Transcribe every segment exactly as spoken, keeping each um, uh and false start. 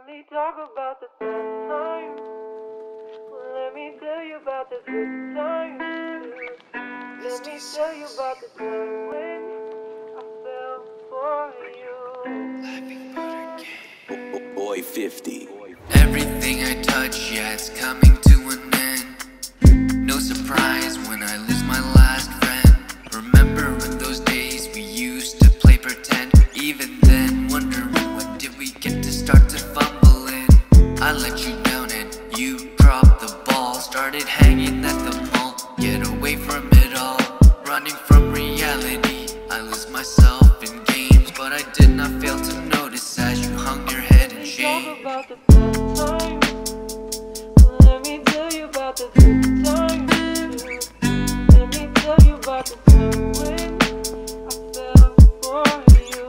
Only talk about the good times. Well, let me tell you about the good times. Let me tell you about the time when I fell for you. Boyfifty. Everything I touch, yeah, it's coming to an end. No surprise when I lose my last friend. Rememberin those days we used to play pretend. Even then, wondering when did we get to start to fumblin'. I let you down and you dropped the ball. Started hanging at the mall, get away from it all. Running from reality, I lose myself in games. But I did not fail to notice as you hung your head in shame. Talk about the good times. Let me tell you about the good times. Let me tell you about the time when I fell for you.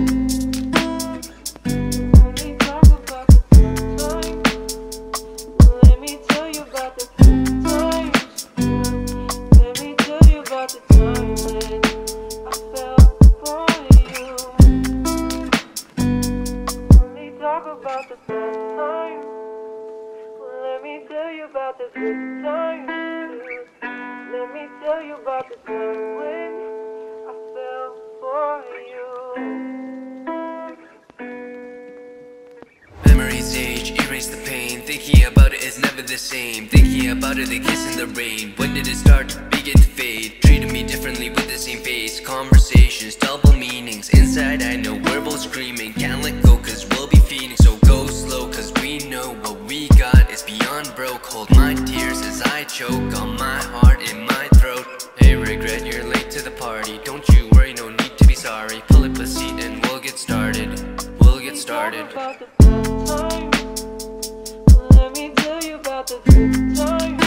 Only talk about the good times. Let me tell you about the good times. Let me tell you about the time when I fell for you. Only talk about the good times. Let me tell you about the good times. Let me tell you about the time when I fell for you. Memories age, erase the pain. Thinking about it is never the same. Thinking about it, the kiss in the rain. When did it start to begin to fade? Treated me differently with the same face. Conversations, double meanings. Inside I know we're both screaming. Can't let go cause we'll be feeding. So go slow cause we know what we got is beyond broke. Hold my tears as I choke on my heart in my throat. Hey regret, you're late to the party. Don't you worry, no need to be sorry. Pull up a seat and we'll get started. We'll get started. Talk about the good times. Let me tell you about the good times.